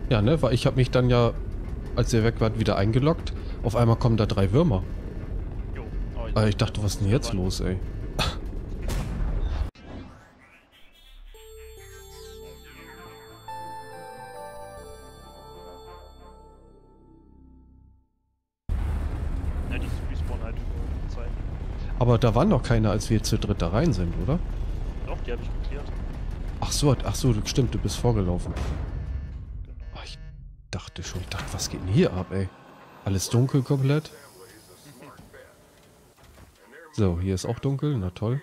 Ja, ne? Weil ich habe mich dann ja, als ihr weg wart, wieder eingeloggt. Auf einmal kommen da 3 Würmer. Jo. Oh, ich Aber dachte, ich dachte, der was ist denn ist jetzt relevant. los, ey? Ja, die respawnen halt über Zeit. Aber da waren doch keine, als wir zu dritt da rein sind, oder? Doch, die habe ich geklärt. Ach so, stimmt, du bist vorgelaufen. Genau. Ah, ich dachte schon, ich dachte, was geht denn hier ab, ey? Alles dunkel komplett. So, hier ist auch dunkel, na toll.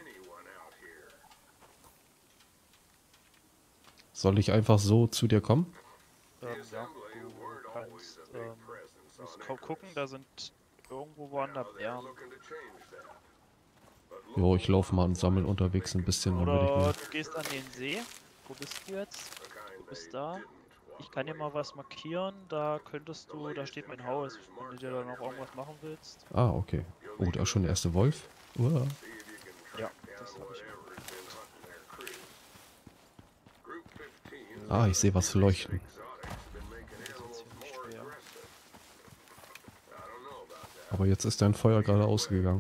Soll ich einfach so zu dir kommen? Ja, du kannst, musst gucken, da sind irgendwo waren da Bären. Jo, ich laufe mal und sammel unterwegs ein bisschen, damit ich Oder mir... du gehst an den See. Wo bist du jetzt? Du bist da. Ich kann dir mal was markieren. Da könntest du, da steht mein Haus, wenn du dir da noch irgendwas machen willst. Ah, okay. Oh, da ist schon der erste Wolf. Uah. Ja, das habe ich mir geguckt. Ah, ich sehe was leuchten. Das ist jetzt hier nicht schwer. Aber jetzt ist dein Feuer gerade ausgegangen.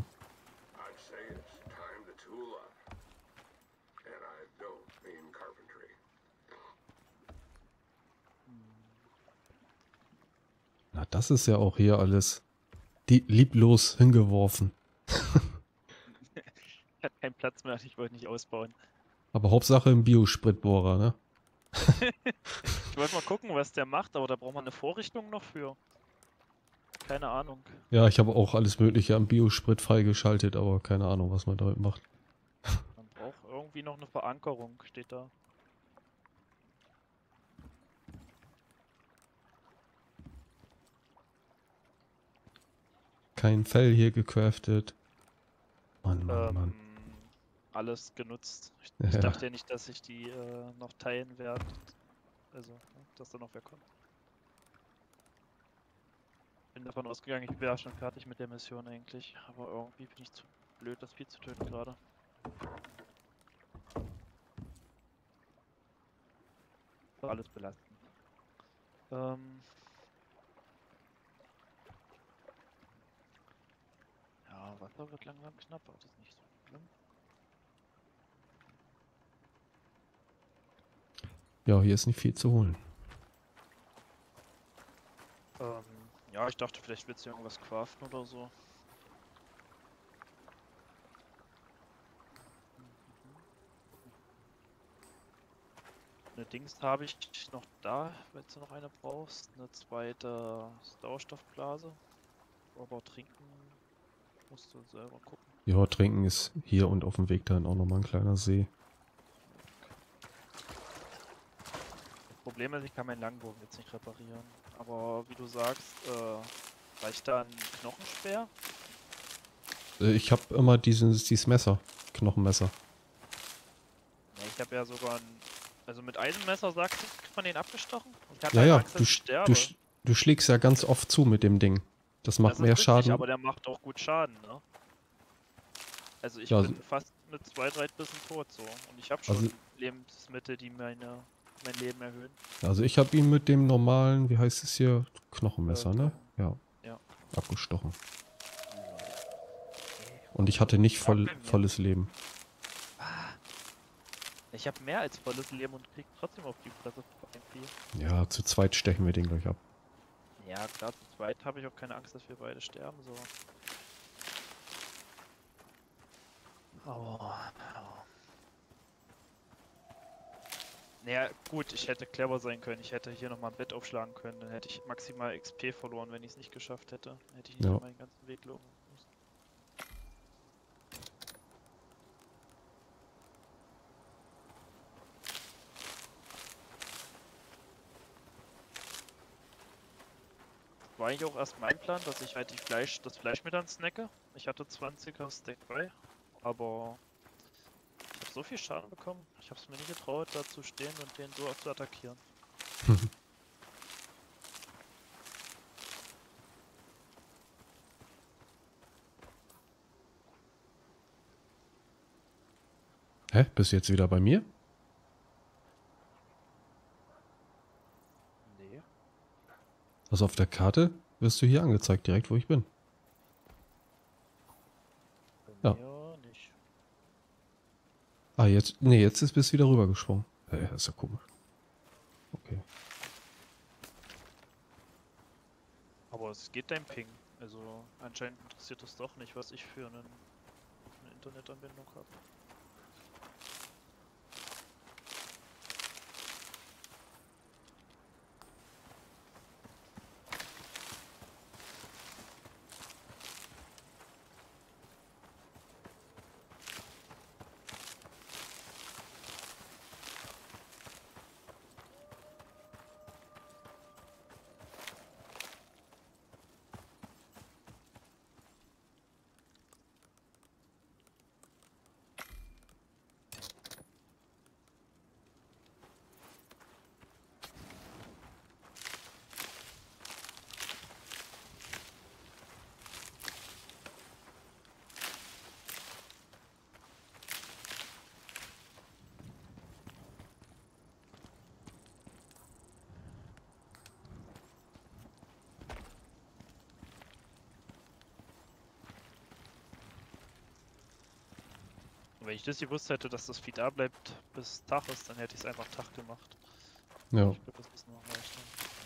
Na, das ist ja auch hier alles lieblos hingeworfen. Ich hatte keinen Platz mehr, ich wollte nicht ausbauen. Aber Hauptsache im Biospritbohrer, ne? Ich wollte mal gucken, was der macht, aber da braucht man eine Vorrichtung noch für. Keine Ahnung. Ja, ich habe auch alles Mögliche am Biosprit freigeschaltet, aber keine Ahnung, was man damit macht. Man braucht irgendwie noch eine Verankerung, steht da. Kein Fell hier gecraftet. Mann, Mann, Mann. Alles genutzt. Ich dachte ja nicht, dass ich die noch teilen werde. Also, dass da noch wer kommt. Bin davon ausgegangen, ich wäre schon fertig mit der Mission eigentlich. Aber irgendwie bin ich zu blöd, das Vieh zu töten gerade. War alles belastend. Ja, Wasser wird langsam knapp, aber das ist nicht so schlimm. Ja, hier ist nicht viel zu holen. Ja, ich dachte, vielleicht willst du irgendwas craften oder so. Eine Dings habe ich noch da, wenn du noch eine brauchst. Eine zweite Sauerstoffblase. Aber trinken musst du selber gucken. Ja, trinken ist hier und auf dem Weg dahin auch nochmal ein kleiner See. Das Problem ist, ich kann meinen Langbogen jetzt nicht reparieren. Aber wie du sagst, reicht da ein Knochenspeer? Ich habe immer dieses Messer. Knochenmesser. Ja, ich habe ja sogar ein... Also mit Eisenmesser, sagst du, kriegt man den abgestochen? Ich hatte Ja, halt ja, Angst, dass ich du, sterbe. du schlägst ja ganz oft zu mit dem Ding. Das macht Das mehr ist richtig, Schaden. aber der macht auch gut Schaden, ne? Also ich Ja, bin fast mit 2, 3 Bissen tot so. Und ich habe schon also, Lebensmittel, die mein Leben erhöhen. also ich habe ihn mit dem normalen, wie heißt es hier, Knochenmesser, ne? Knochen. Ja, Ja. abgestochen. Ey, Und warum ich ist das hatte so nicht stark bei mir? volles Leben. Ich habe mehr als volles Leben und krieg trotzdem auf die Fresse von dem Vieh. Ja, zu zweit stechen wir den gleich ab. Ja, klar, zu zweit habe ich auch keine Angst, dass wir beide sterben, so. Aber... Naja, gut, ich hätte clever sein können. Ich hätte hier nochmal ein Bett aufschlagen können. Dann hätte ich maximal XP verloren, wenn ich es nicht geschafft hätte. Dann hätte ich nicht Ja. nochmal den ganzen Weg laufen müssen. War eigentlich auch erst mein Plan, dass ich halt das Fleisch mit dann snacke. Ich hatte 20er Stack bei, aber ich habe so viel Schaden bekommen. Ich habe es mir nicht getraut, da zu stehen und den so zu attackieren. Hä? Bist du jetzt wieder bei mir? Nee. Also auf der Karte wirst du hier angezeigt, direkt wo ich bin. Bei Ja. mir nicht. Ah, jetzt. Nee, jetzt bist du wieder rübergesprungen. Ist ja komisch. Okay. Aber es geht dein Ping. Also anscheinend interessiert es doch nicht, was ich für eine Internetanbindung habe. Und wenn ich das gewusst hätte, dass das Feed da bleibt bis Tag ist, dann hätte ich es einfach Tag gemacht. Ja. Ich glaube, das ist noch leichter.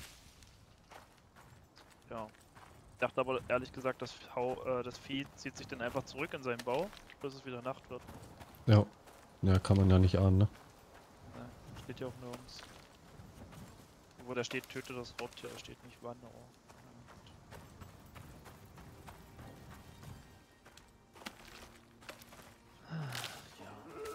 Ja. Ich dachte aber ehrlich gesagt, das Vieh zieht sich dann einfach zurück in seinen Bau, bis es wieder Nacht wird. Ja. Ja, kann man ja nicht ahnen, ne? Ne, steht ja auch nirgends. Wo da steht, töte das Raubtier, da steht nicht wann. Aber, ja.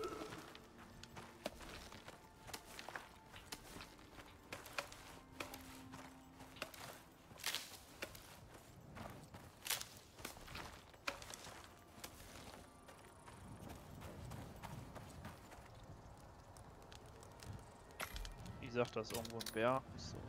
Wie gesagt, da ist irgendwo ein Bär. Ist so.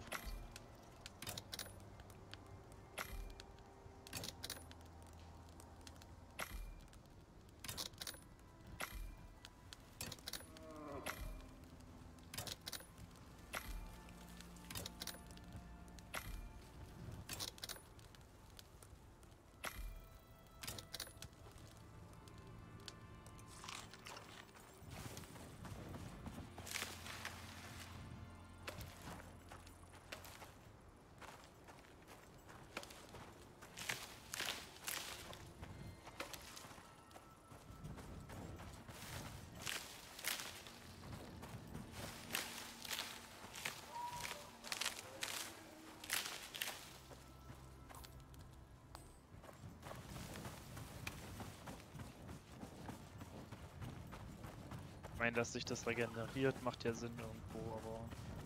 Ich meine, dass sich das regeneriert, macht ja Sinn irgendwo, aber.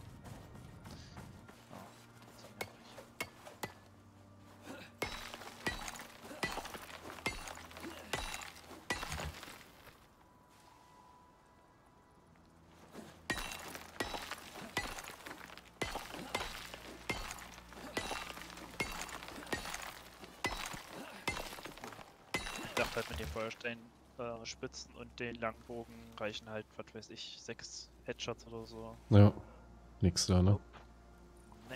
Ja, trotzdem nervig. Ich dachte halt mit den Feuersteinen Spitzen und den Langbogen reichen halt, was weiß ich, 6 Headshots oder so. Ja. Nix da, ne? Nope. Nee.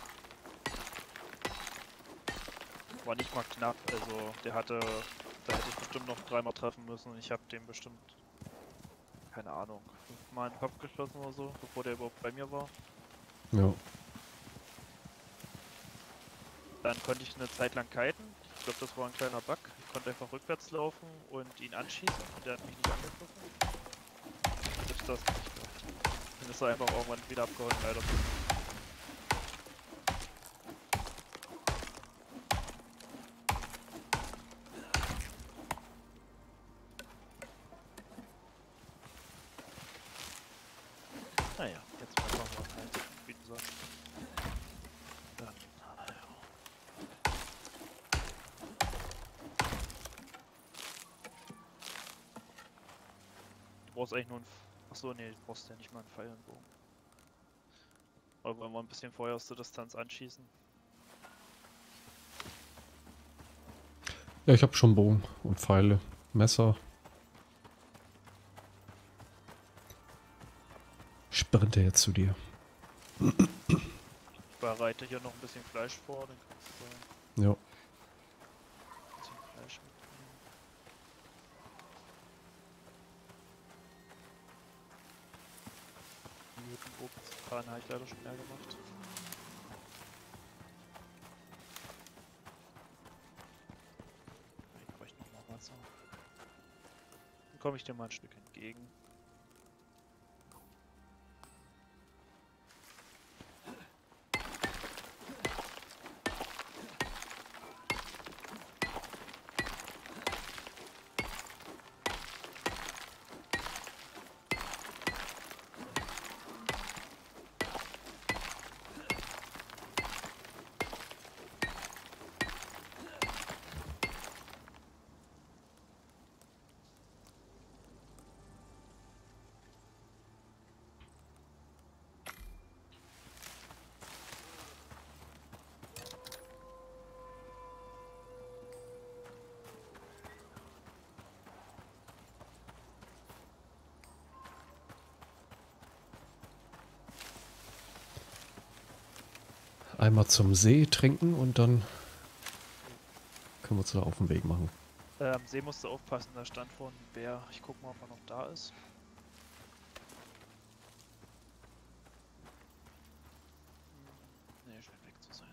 War nicht mal knapp, also da hätte ich bestimmt noch 3-mal treffen müssen und ich habe den bestimmt, keine Ahnung, 5-mal in den Kopf geschossen oder so, bevor der überhaupt bei mir war. Ja. Dann konnte ich eine Zeit lang kiten. Ich glaube, das war ein kleiner Bug. Ich konnte einfach rückwärts laufen und ihn anschießen und der hat mich nicht angegriffen. Selbst das nicht. Dann ist er einfach irgendwann wieder abgehauen, leider. Naja, jetzt mal schauen wir halt, wie du sagst. Dann, du brauchst eigentlich nur Achso, nee, du brauchst ja nicht mal einen Pfeil und Bogen. Oder wollen wir ein bisschen vorher aus der Distanz anschießen? Ja, ich habe schon Bogen und Pfeile. Messer. Sprinte jetzt zu dir. Ich bereite hier noch ein bisschen Fleisch vor, dann kannst du Ja. ein bisschen Fleisch mitnehmen. Die Obstfahne habe ich leider schon leer gemacht. Ich bräuchte noch mal Wasser. Dann komme ich dir mal ein Stück entgegen. Einmal zum See trinken und dann können wir uns da auf den Weg machen. Am See musst du aufpassen, da stand vorhin ein Bär. Ich guck mal, ob er noch da ist. Nee, scheint weg zu sein.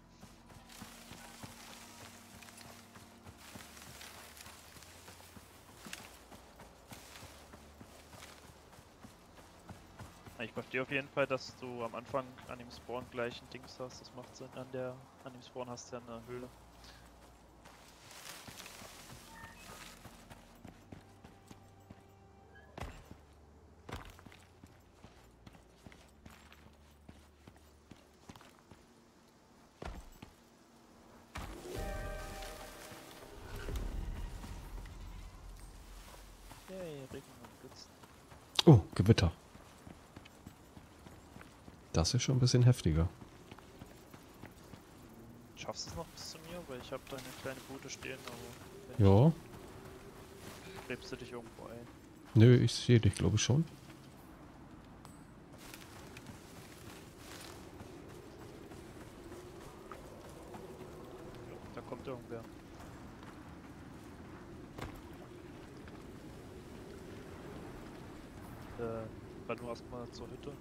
Ich verstehe auf jeden Fall, dass du am Anfang an dem Spawn gleich ein Dings hast. Das macht Sinn. An dem Spawn hast du ja eine Höhle. Yay, Regen und Blitzen. Oh, Gewitter. Das ist schon ein bisschen heftiger. Schaffst du es noch bis zu mir? Weil ich habe da eine kleine Bude stehen, aber wenn Ja. nicht, gräbst du dich irgendwo ein. Nö, ich sehe dich, glaube ich, schon. Ja, da kommt irgendwer. Dann nur erstmal zur Hütte.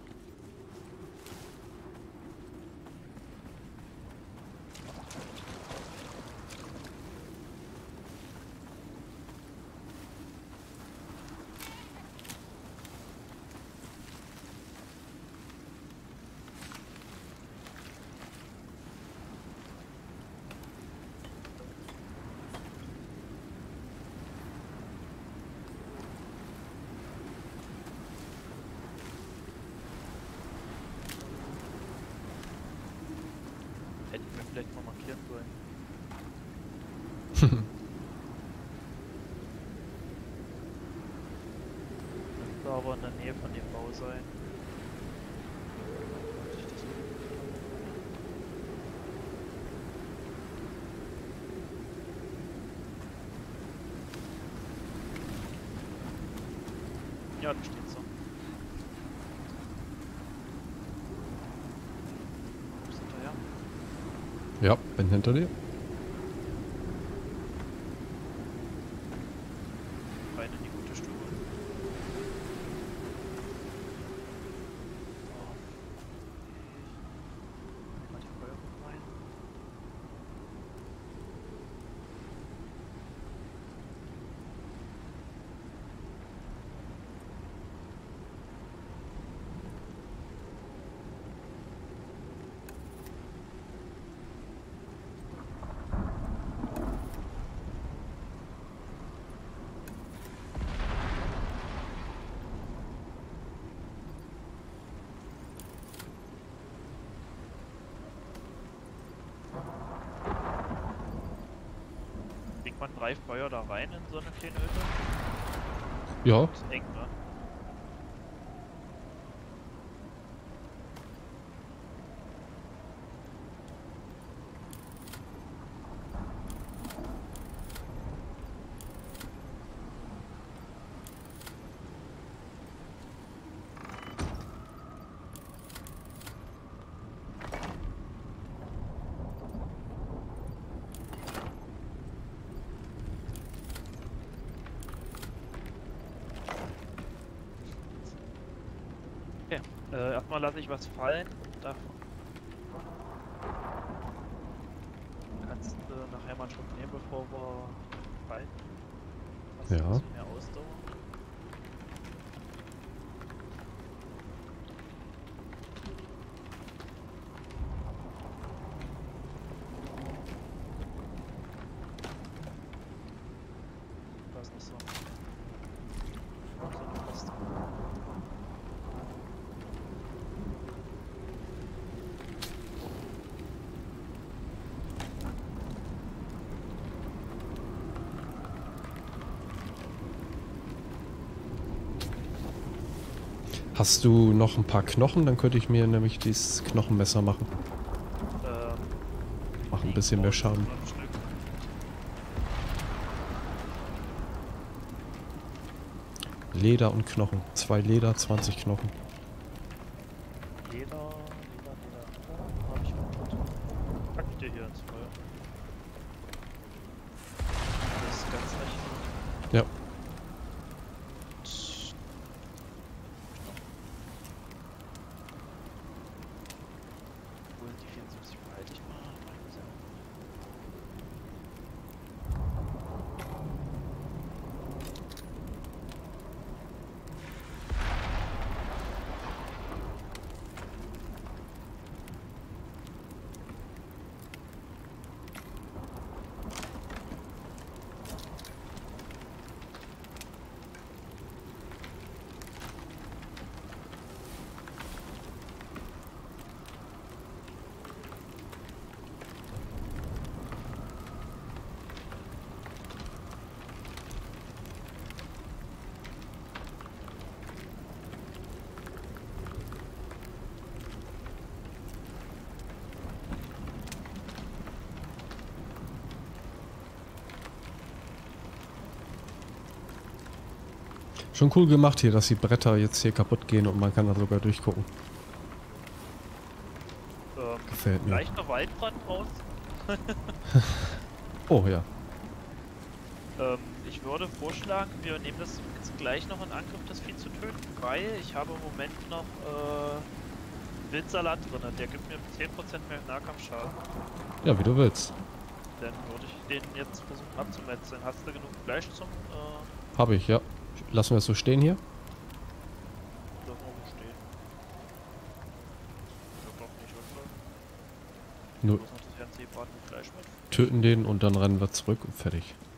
Hätte ich mir vielleicht mal markieren sollen. Müsste aber in der Nähe von dem Bau sein. Wollte ich das mitgekriegt habe. Ja, da steht so. Kommst du hinterher? Ja, bin hinter dir. Rein in die gute Stube. Oh. Mal die Feuerung rein. Kriegt man 3 Feuer da rein in so eine kleine Hütte? Ja, Das ist eng, ne? Erstmal lasse ich was fallen. Davon kannst du nachher mal einen Schluck nehmen, bevor wir rein. Hast du ein Ja. bisschen mehr Ausdauer? Was nicht so. So eine Paste. Hast du noch ein paar Knochen? Dann könnte ich mir nämlich dieses Knochenmesser machen. Mach ein bisschen mehr Schaden. 5 Stück. Leder und Knochen. 2 Leder, 20 Knochen. Leder. Oh, hab ich noch. Pack ich dir hier ins Feuer. Das ist ganz recht. Ja. Obwohl die 74 behalte ich mal. Schon cool gemacht hier, dass die Bretter jetzt hier kaputt gehen und man kann da sogar durchgucken. Gefällt mir. Vielleicht noch Waldbrand raus. Oh ja. Ich würde vorschlagen, wir nehmen das jetzt gleich noch in Angriff, das Vieh zu töten, weil ich habe im Moment noch Wildsalat drin, der gibt mir 10% mehr Nahkampfschaden. Ja, wie du willst. Dann würde ich den jetzt versuchen abzumetzeln. Hast du genug Fleisch zum Habe ich, ja. Lassen wir es so stehen hier. Lass mal so stehen. Ich doch nicht, oder? Nur Bloß noch das ganze gebratene Fleisch mit. töten den und dann rennen wir zurück und fertig.